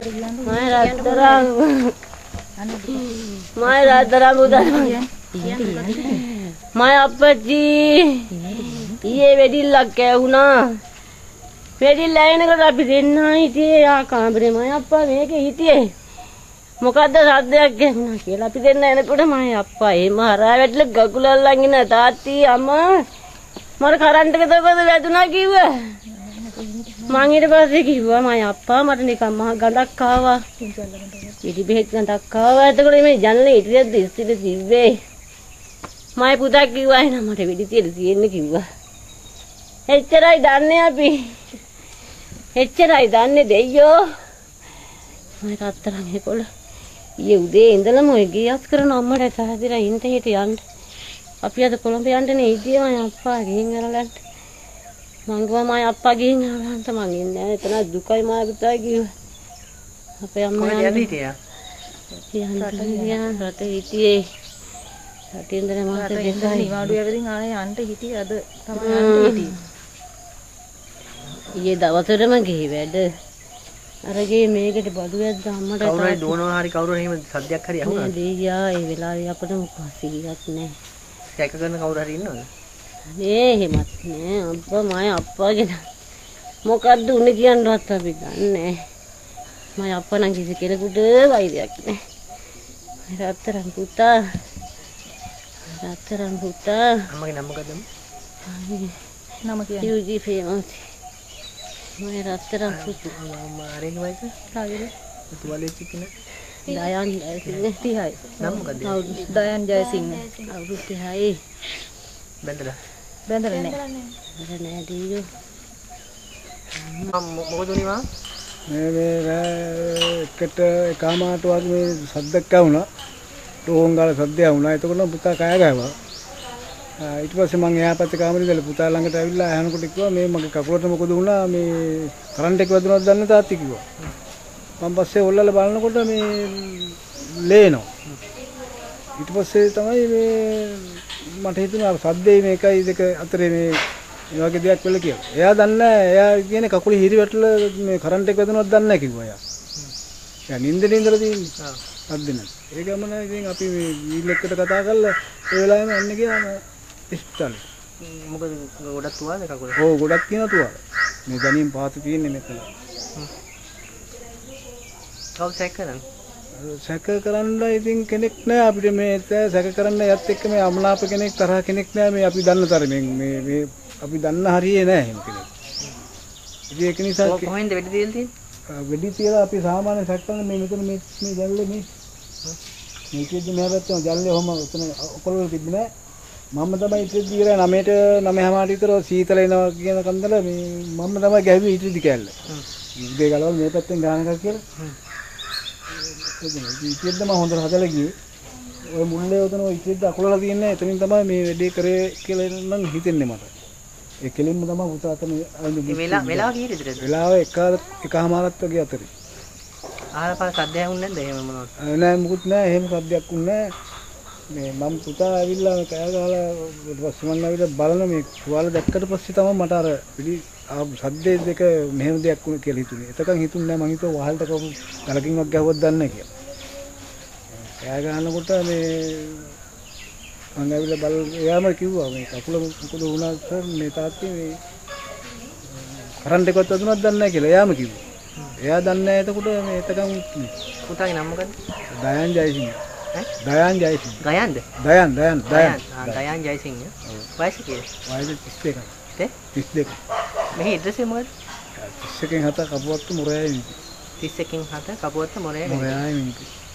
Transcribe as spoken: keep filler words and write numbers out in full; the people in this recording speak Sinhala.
මම රත්තරන් මම රත්තරන් පුතා මම අප්පච්චි ඊයේ වෙඩිල්ලක් කෑවුණා වෙඩිල්ල ඇහෙනකොට අපි දෙන්න හිටියේ ආ කාමරේ මම අප්පා මේකේ හිටියේ මොකද්ද සද්දයක් ඇහුණා කියලා අපි දෙන්න එනකොට මම අප්පා එහෙම හරහා වැටිලා ගකුල අල්ලන් ඉන්න තාත්ති අම්මා මට කරන්ට් එක තවද වැදුනා කිව්වා මං ඊට පස්සේ කිව්වා මම අප්පා මට නිකන් මහ ගඳක් ආවා ඉටි බෙහෙත් ගඳක් ආවා එතකොට මේ ජනලේ ඉටියක් දිස්සිට තිබ්බේ මම පුතා කිව්වා එහෙනම් මට වෙඩි තියලා තියෙන්න කිව්වා එච්චරයි දන්නේ අපි එච්චරයි දන්නේ දෙයියෝ මම රත්තරන් ඒකොල ඊයේ උදේ ඉඳලම ඔය ගියස් කරන අම්මට සහදිලා ඉන්න හිට යන්න අපි අද කොළඹ යන්නනේ ඉතියේ මම අප්පා ගිහින් අරලන්න මං ගියා මම අප්පා ගිහින් අරලන්න මං ඉන්නේ නැහැ එතන දුකයි මා පුතා කිව්වා අපේ අම්මා යන්නේ හිටියා යන්න රට හිටියේ රටින් ඉඳලා මාස දෙකයි නිවාඩු යවදින් ආයේ යන්න හිටියේ අද තමයි යන්න හිටියේ ඊයේ දවසටම ගිහි වැඩ අරගේ මේකට බඩු වැද්ද අම්මට කවුරුහරි දුවනවා හරි කවුරු හරි එහෙම සද්දයක් හරි අහුණා දෙයියා ඒ වෙලාවේ අපිට මොකක්ද සිහියක් නැහැ සැක කරන කවුරු හරි ඉන්නවද නේ එහෙමත් නෑ අම්පා මම අප්පාගෙන මොකද්ද උනේ කියන්නවත් අපි දන්නේ මම අප්පා නම් කිසි කෙනෙකුට වෛරයක් නෑ රත්තරන් පුතා රත්තරන් පුතා අම්මගේ නම මොකද්ද නම කියන්නේ යූජි ෆේමස් මම රත්තරන් පුතා අම්මා ආරේගේ වයස කාගේද තුවාලේ චිකින දයන් ජයසිංහ තිහයි නම මොකද්ද දයන් ජයසිංහ අවුරුදු තිහයි බෙන්දලා බෙන්දලා නෑ බෙන්දලා නෑ දීයෝ මම මොකද උනේ මා මේ මේ එකට එකමාරට වගේ මේ සද්දක් ආවුණා ටෝන් ගාලා සද්දයක් වුණා එතකොට පුතා කෑ ගහුවා ඊට පස්සේ මම එහා පැත්තේ කාමරේ ඉඳලා පුතා ළඟට ඇවිල්ලා අහනකොට කිව්වා මේ මගේ කකුලට මොකද වුණා මේ කරන්ට් එක වැදුනොත් දන්නේ තාත්ති කිව්වා මම පස්සේ ඔල්ලලා බලනකොට මේ ලේනවා ඊට පස්සේ තමයි මේ මට හිතුණා සද්දේ මේකයි දෙක අතරේ මේ මේ වගේ දෙයක් වෙලා කියලා. එයා දන්නේ නැහැ. එයා කියන්නේ කකුලේ හිරි වැටලා මේ කරන්ට් එක වැදුනොත් දන්නේ නැහැ කිව්වා එයා. එයා නින්දේ ඉඳලා තියෙන්නේ. හා. සද්ද නැහැ. ඒ ගමන ඉතින් අපි මේ වීල් එකට කතා කරලා ඒ වෙලාවෙම එන්න ගියාම ඉස්තල. මොකද ගොඩක් තුවාලද කකුලේ? ඔව් ගොඩක් තියෙනවා තුවාල. මේ දැනීම් පාතු තියෙන්නේ මෙතන. කවුද සැක කරන්නේ? සැක කරන්න ඉතින් කෙනෙක් නැහැ අපිට මේ සැක කරන්න යත් එක්ක මේ අමනාප කෙනෙක් තරහ කෙනෙක් නැහැ මේ අපි දන්න තරමින් මේ මේ අපි දන්න හරියේ නැහැ එහෙම කෙනෙක්. ඉතින් ඒක නිසා කොහෙන්ද වෙඩි තියලා තියෙන්නේ? වෙඩි තියලා අපි සාමාන්‍ය සැක කරන මේ මෙතන මේ මේ ජල්ලේ මේ මේකෙදි මෙහා පැත්තේ ජල්ලේ ඔහම උතන ඔකොල්ලෝ තිබුණේ මම තමයි ඉතින් දීලා නවයට නවයමාරට විතර සීතල එනවා කියන කන්දල මේ මම තමයි ගැහුවේ ඉතින් කැල්ල. උදේ ගලවල මේ පැත්තෙන් ගානකක් කියලා. ඉතින්ද මම හොඳට හදලා ගියේ. ඔය මුල්ලේ උතන ඔය ඉතින්ද අකුලලා තියන්නේ එතනින් තමයි මේ වැඩේ කරේ කියලා නම් හිතෙන්නේ මට. ඒ කෙලින්ම තමයි පුතා අතන මේ වෙලාව වෙලාව කීයද ඉතින්ද? වෙලාව එක එකමාරක් වගේ අතරේ. ආහාර පාන සද්ද ඇහුන්නේ නැද්ද එහෙම මොනවද? නෑ මුකුත් නෑ එහෙම සද්දයක් උන්නේ නෑ. මේ මම පුතා ඇවිල්ලා මේ කෑ ගහලා ඊට පස්සේ මම ඇවිල්ලා බලන මේ තුවාල දැක්කට පස්සේ තමයි මට අර පිළි සද්දේ දෙක මෙහෙම දෙයක් වුණ කියලා හිතුනේ. එතකන් හිතුන්නේ නෑ මං හිතුවා වහල්ට කවුරු ගලකින්වත් ගැහුවත් දන්නේ නැහැ කියලා. කෑ ගහනකොට මේ මං ඇවිල්ලා බල එයාම කිව්වා මේ කකුල මොකද වුණා සර් මේ තාත්තේ මේ කරන්ට් එකවත් වැදුනත් දන්නේ නැහැ කියලා එයාම කිව්වා. එයා දන්නේ නැහැ එතකොට මේ එතකන් පුතාගේ නම මොකද්ද? දයන් ජයසිංහ. ඈ? දයන් ජයසිංහ. ගයන්ද? දයන් දයන් දයන්. ආ දයන් ජයසිංහ. වයස කීයද? වයස තිස් දෙකයි. ඈ? තිස් දෙක. මෙහි ඇඩ්‍රස් එක මොකද්ද? තිස් එකෙන් හත කපුවත්තු මොරයයි මිනිහ. තිස් එකෙන් හත කපුවත්තු මොරයයි මොරයයි මිනිහ.